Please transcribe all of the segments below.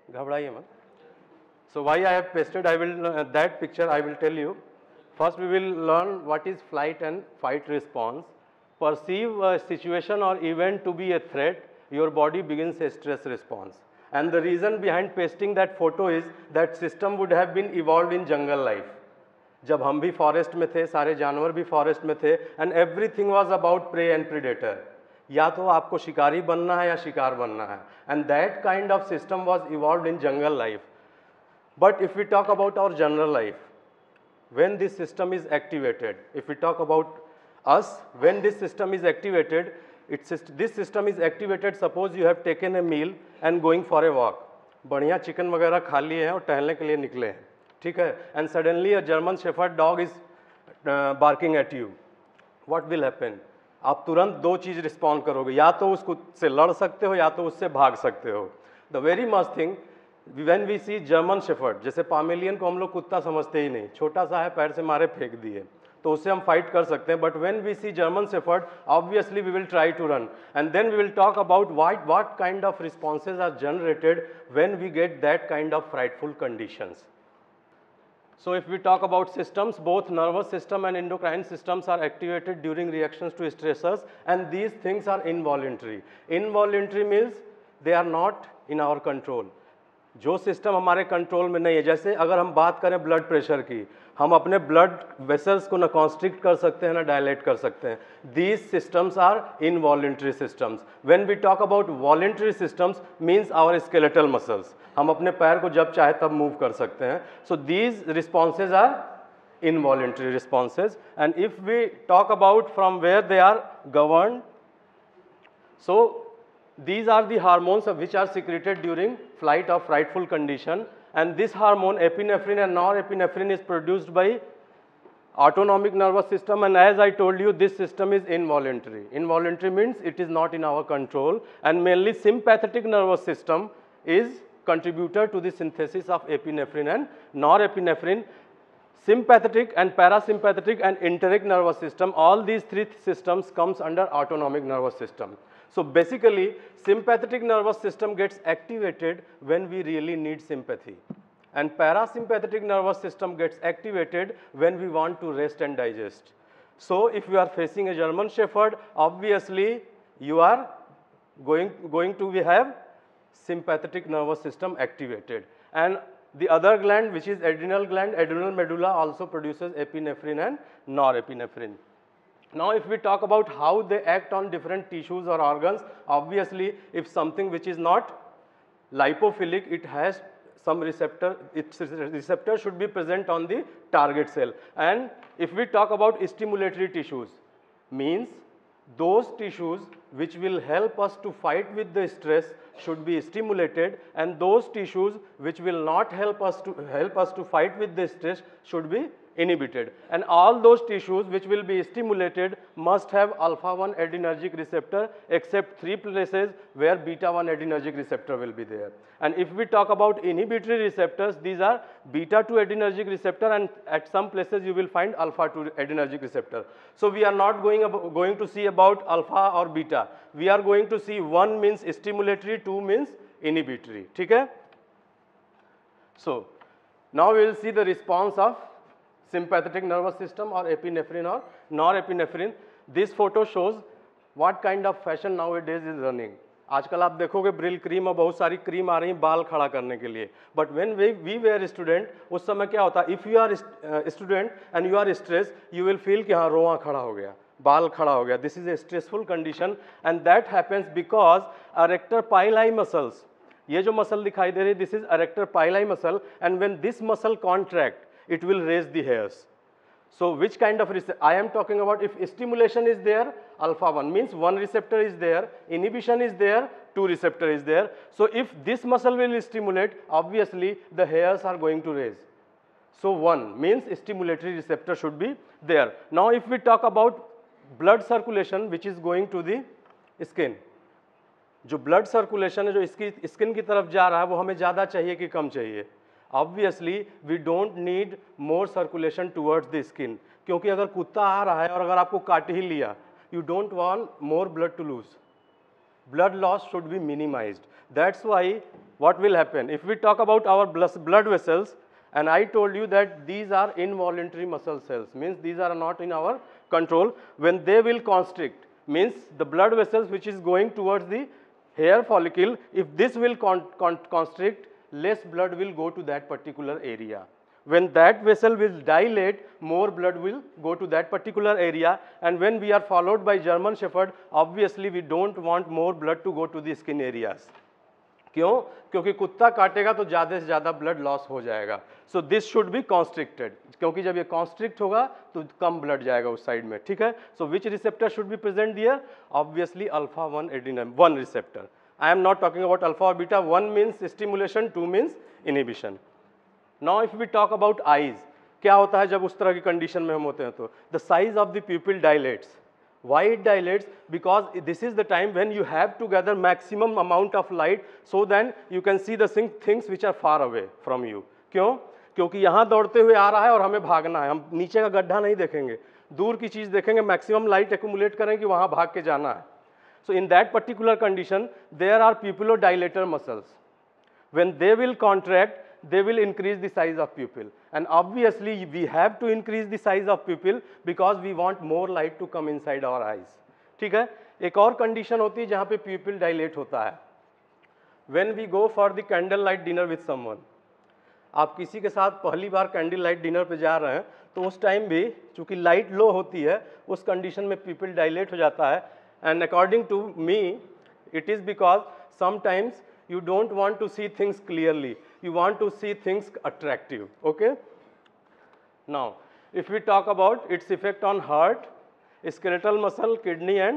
घबराइए मत. So why I have pasted, I will that picture I will tell you. First we will learn what is flight and fight response. Perceive a situation or event to be a threat, your body begins a stress response. And the reason behind pasting that photo is that system would have been evolved in jungle life. जब हम भी forest में थे, सारे जानवर भी forest में थे, and everything was about prey and predator. या तो आपको शिकारी बनना है या शिकार बनना है, and that kind of system was evolved in jungle life. But if we talk about our general life, when this system is activated, if we talk about us, when this system is activated, this system is activated, suppose you have taken a meal and going for a walk. बढ़िया chicken वगैरह खा लिए हैं और टहलने के लिए निकले हैं, ठीक है, and suddenly a German Shepherd dog is barking at you. What will happen? आप तुरंत दो चीज़ रिस्पॉन्ड करोगे, या तो उसको से लड़ सकते हो या तो उससे भाग सकते हो. The very must thing when we see German Shepherd, जैसे पामेलियन को हम लोग कुत्ता समझते ही नहीं, छोटा सा है, पैर से मारे फेंक दिए, तो उससे हम फाइट कर सकते हैं. But when we see German shepherd, obviously we will try to run, and then we will talk about what kind of responses are generated when we get that kind of frightful conditions. So if we talk about systems, both nervous system and endocrine systems are activated during reactions to stressors, and these things are involuntary. Involuntary means they are not in our control. जो system हमारे control में नहीं है, जैसे अगर हम बात करें ब्लड प्रेशर की, हम अपने ब्लड वेसल्स को ना कॉन्स्ट्रिक्ट कर सकते हैं ना डायलेट कर सकते हैं. These systems are involuntary systems. When we talk about voluntary systems means our skeletal muscles, हम अपने पैर को जब चाहे तब मूव कर सकते हैं. So these responses are involuntary responses. And if we talk about from where they are governed, so these are the hormones which are secreted during flight or frightful condition, and this hormone epinephrine and norepinephrine is produced by autonomic nervous system, and as I told you, this system is involuntary. Involuntary means it is not in our control, and mainly sympathetic nervous system is contributor to the synthesis of epinephrine and norepinephrine. Sympathetic and parasympathetic and enteric nervous system, all these three systems comes under autonomic nervous system. So basically, sympathetic nervous system gets activated when we really need sympathy, and parasympathetic nervous system gets activated when we want to rest and digest. So if you are facing a German Shepherd, obviously you are going to have sympathetic nervous system activated, and the other gland, which is adrenal gland, adrenal medulla, also produces epinephrine and norepinephrine. Now if we talk about how they act on different tissues or organs, obviously if something which is not lipophilic, it has some receptor, its receptor should be present on the target cell. And if we talk about stimulatory tissues, means those tissues which will help us to fight with the stress should be stimulated, and those tissues which will not help us to fight with the stress should be inhibited. And all those tissues which will be stimulated must have alpha-1 adrenergic receptor, except 3 places where beta-1 adrenergic receptor will be there. And if we talk about inhibitory receptors, these are beta-2 adrenergic receptor, and at some places you will find alpha-2 adrenergic receptor. So we are not going to see about alpha or beta. We are going to see 1 means stimulatory, 2 means inhibitory. Okay? So now we will see the response of sympathetic nervous system or epinephrine or norepinephrine. This photo shows what kind of fashion nowadays is running. आजकल आप देखोगे Brill cream और बहुत सारी cream आ रही हैं बाल खड़ा करने के लिए. But when we were student, उस समय क्या होता है, if you are student and you are stress, you will feel कि हाँ रोआ खड़ा हो गया, बाल खड़ा हो गया. This is a stressful condition, and that happens because arrector pili muscles, ये जो मसल दिखाई दे रही है, this is arrector pili muscle, and when this muscle contract, it will raise the hairs. So which kind of I am talking about, if stimulation is there, alpha-1 means 1 receptor is there, inhibition is there, 2 receptor is there. So if this muscle will stimulate, obviously the hairs are going to raise. So 1 means stimulatory receptor should be there. Now if we talk about blood circulation which is going to the skin, जो blood circulation है जो इसकी skin की तरफ जा रहा है, वो हमें ज़्यादा चाहिए कि कम चाहिए? Obviously we don't need more circulation towards the skin, क्योंकि अगर कुत्ता आ रहा है और अगर आपको काट ही लिया, you don't want more blood to lose. Blood loss should be minimized. That's why what will happen? If we talk about our blood vessels, and I told you that these are involuntary muscle cells, means these are not in our control. When they will constrict, means the blood vessels which is going towards the hair follicle, if this will constrict, less blood will go to that particular area. When that vessel will dilate, more blood will go to that particular area. And when we are followed by German Shepherd, obviously we don't want more blood to go to the skin areas. क्यों? क्योंकि कुत्ता काटेगा तो ज़्यादा से ज़्यादा blood loss हो जाएगा. So this should be constricted, क्योंकि जब ये कॉन्स्ट्रिक्ट होगा तो कम ब्लड जाएगा उस साइड में. ठीक है. So which receptor should be present there? Obviously alpha 1 adenine 1 receptor. I am not talking about alpha और beta. 1 means stimulation, 2 means inhibition. Now if we talk about eyes, क्या होता है जब उस तरह की कंडीशन में हम होते हैं? तो the size of the pupil dilates. Why it dilates? Because this is the time when you have to gather maximum amount of light, so then you can see the things which are far away from you. क्यों? क्योंकि यहाँ दौड़ते हुए आ रहा है और हमें भागना है. हम नीचे का गड्ढा नहीं देखेंगे, दूर की चीज़ देखेंगे, मैक्सिमम लाइट एक्यूमुलेट करें कि वहाँ भाग के जाना है. So in that particular condition, there are pupillodilator muscles. When they will contract, they will increase the size of pupil, and obviously we have to increase the size of pupil because we want more light to come inside our eyes. ठीक है. एक और condition होती है जहाँ पे pupil dilate होता है. When we go for the candle light dinner with someone, आप किसी के साथ पहली बार कैंडल लाइट डिनर पे जा रहे हैं तो उस टाइम भी चूंकि लाइट लो होती है, उस कंडीशन में pupil dilate हो जाता है. And according to me, it is because sometimes you don't want to see things clearly. You want to see things attractive. Okay. Now, if we talk about its effect on heart, skeletal muscle, kidney, and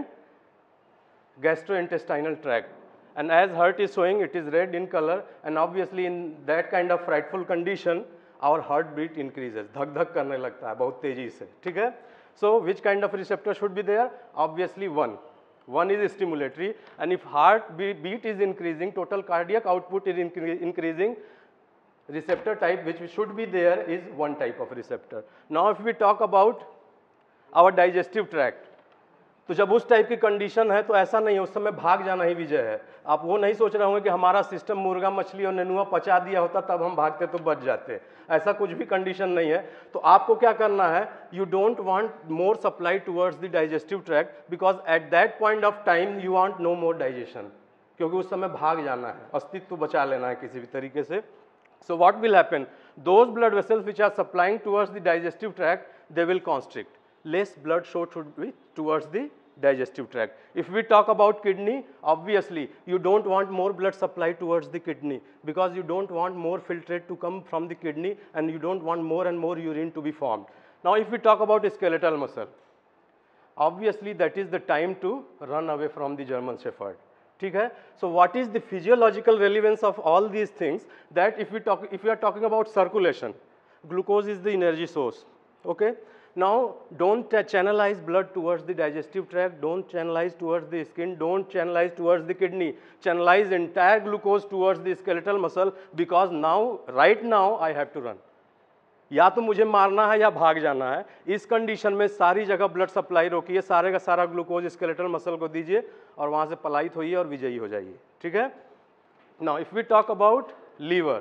gastrointestinal tract. And as heart is showing, it is red in color, and obviously in that kind of frightful condition, our heartbeat increases. धक धक करने लगता है बहुत तेजी से. ठीक है. So which kind of receptor should be there? Obviously one. One is stimulatory, and if heart beat is increasing, total cardiac output is increasing, receptor type which should be there is one type of receptor. Now if we talk about our digestive tract, तो जब उस type की condition है तो ऐसा नहीं है उस समय भाग जाना ही विजय है. आप वो नहीं सोच रहे होंगे कि हमारा सिस्टम मुर्गा मछली और नेनुआ पचा दिया होता तब हम भागते तो बच जाते. ऐसा कुछ भी कंडीशन नहीं है. तो आपको क्या करना है? You don't want more supply towards the digestive tract, because at that point of time you want no more digestion, क्योंकि उस समय भाग जाना है, अस्तित्व बचा लेना है किसी भी तरीके से. So what will happen? Those blood vessels which are supplying towards the digestive tract, they will constrict. Less blood flow should be towards the digestive tract. If we talk about kidney, obviously you don't want more blood supply towards the kidney because you don't want more filtrate to come from the kidney, and you don't want more and more urine to be formed. Now if we talk about skeletal muscle, obviously that is the time to run away from the German Shepherd. ठीक है. So what is the physiological relevance of all these things? That if we are talking about circulation, glucose is the energy source. Okay. Now don't channelize blood towards the digestive tract, don't channelize towards the skin, don't channelize towards the kidney. Channelize entire glucose towards the skeletal muscle, because now right now I have to run. या तो मुझे मारना है या भाग जाना है. इस कंडीशन में सारी जगह ब्लड सप्लाई रोकिए, सारे का सारा ग्लूकोज स्केलेटल मसल को दीजिए और वहाँ से पलायित होइए और विजयी हो जाइए. ठीक है. Now if we talk about liver,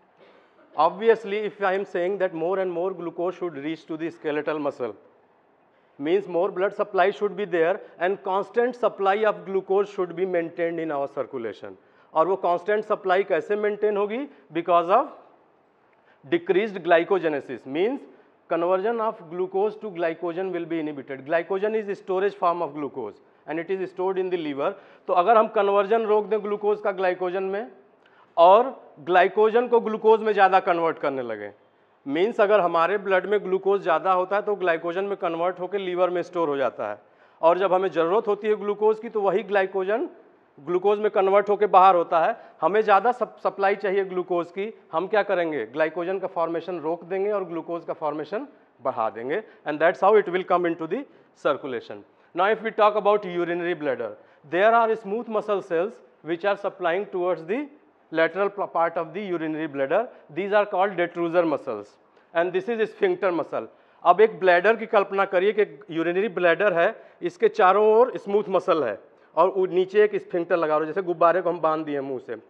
obviously if I am saying that more and more glucose should reach to the skeletal muscle, means more blood supply should be there and constant supply of glucose should be maintained in our circulation. और वो constant supply कैसे maintain होगी? Because of decreased glycogenesis, means conversion of glucose to glycogen will be inhibited. Glycogen is storage form of glucose and it is stored in the liver. तो अगर हम conversion रोक दें glucose का glycogen में और ग्लाइकोजन को ग्लूकोज में ज़्यादा कन्वर्ट करने लगे, मीन्स अगर हमारे ब्लड में ग्लूकोज ज़्यादा होता है तो ग्लाइकोजन में कन्वर्ट होकर लीवर में स्टोर हो जाता है, और जब हमें ज़रूरत होती है ग्लूकोज की तो वही ग्लाइकोजन ग्लूकोज में कन्वर्ट होकर बाहर होता है. हमें ज़्यादा सप्लाई चाहिए ग्लूकोज की, हम क्या करेंगे? ग्लाइकोजन का फॉर्मेशन रोक देंगे और ग्लूकोज का फॉर्मेशन बढ़ा देंगे, and that's how it will come into the circulation. Now if we talk about urinary bladder, there are smooth muscle cells which are supplying towards the lateral part of the urinary bladder. These are called detrusor muscles, and this is sphincter muscle. अब एक bladder की कल्पना करिए कि urinary bladder है, इसके चारों ओर smooth muscle है और नीचे एक स्फिंक्टर लगा रहा है, जैसे गुब्बारे को हम बांध दिए मुंह से.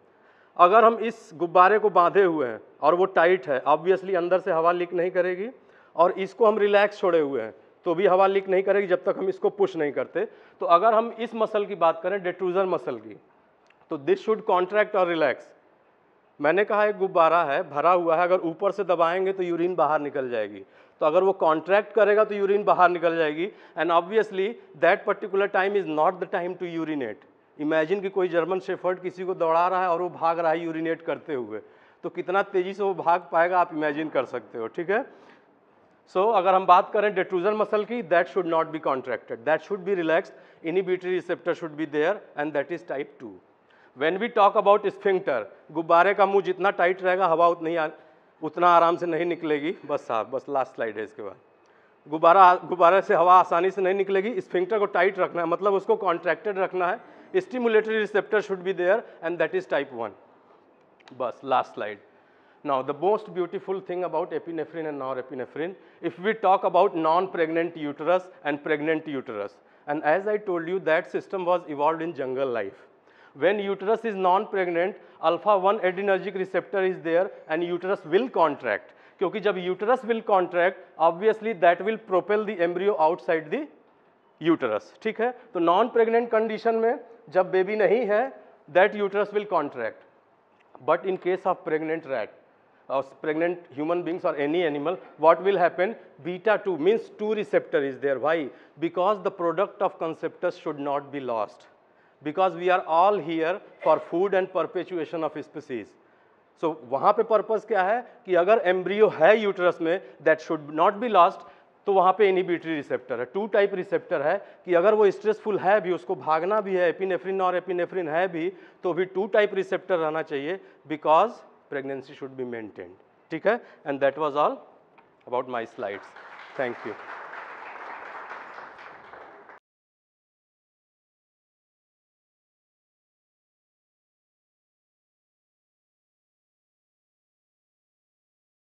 अगर हम इस गुब्बारे को बांधे हुए हैं और वो टाइट है, ऑब्वियसली अंदर से हवा लीक नहीं करेगी, और इसको हम रिलैक्स छोड़े हुए हैं तो भी हवा लीक नहीं करेगी जब तक हम इसको पुश नहीं करते। तो अगर हम इस मसल की बात करें, डेट्रूजर मसल की, तो दिस शुड कॉन्ट्रैक्ट और रिलैक्स। मैंने कहा एक गुब्बारा है, भरा हुआ है, अगर ऊपर से दबाएंगे तो यूरिन बाहर निकल जाएगी, तो अगर वो कॉन्ट्रैक्ट करेगा तो यूरिन बाहर निकल जाएगी, and obviously that particular time is not the time to urinate. Imagine कि कोई जर्मन शेफर्ड किसी को दौड़ा रहा है और वो भाग रहा है यूरिनेट करते हुए, तो कितना तेजी से वो भाग पाएगा आप इमेजिन कर सकते हो, ठीक है। सो अगर हम बात करें डेट्रूजर मसल की, that should not be contracted, that should be relaxed, inhibitory receptor should be there, and that is type 2। When we talk about sphincter, गुब्बारे का मुंह जितना टाइट रहेगा हवा उतना आराम से नहीं निकलेगी। बस साहब, बस लास्ट स्लाइड है इसके बाद। गुब्बारे से हवा आसानी से नहीं निकलेगी, स्फिंक्टर को टाइट रखना है, मतलब उसको कॉन्ट्रैक्टेड रखना है। Stimulatory receptor should be there, and that is type 1। बस last slide. Now the most beautiful thing about epinephrine and norepinephrine, if we talk about non-pregnant uterus and pregnant uterus, and as I told you that system was evolved in jungle life. When uterus is non-pregnant, alpha-1 adrenergic receptor is there and uterus will contract. क्योंकि जब uterus will contract, obviously that will propel the embryo outside the uterus, ठीक है। तो non-pregnant condition में जब baby नहीं है, that uterus will contract. But in case of pregnant rat, pregnant human beings or any animal, what will happen? Beta 2 means 2 receptor is there. Why? Because the product of conceptus should not be lost. Because we are all here for food and perpetuation of species. So वहाँ पे purpose क्या है कि अगर embryo है uterus में, that should not be lost, तो वहाँ पे इनिबिटरी रिसेप्टर है। 2 टाइप रिसेप्टर है कि अगर वो स्ट्रेसफुल है भी, उसको भागना भी है, एपिनेफ्रिन और एपिनेफ्रिन है भी, तो भी 2 टाइप रिसेप्टर रहना चाहिए, because pregnancy should be maintained, ठीक है। And that was all about my slides. Thank you.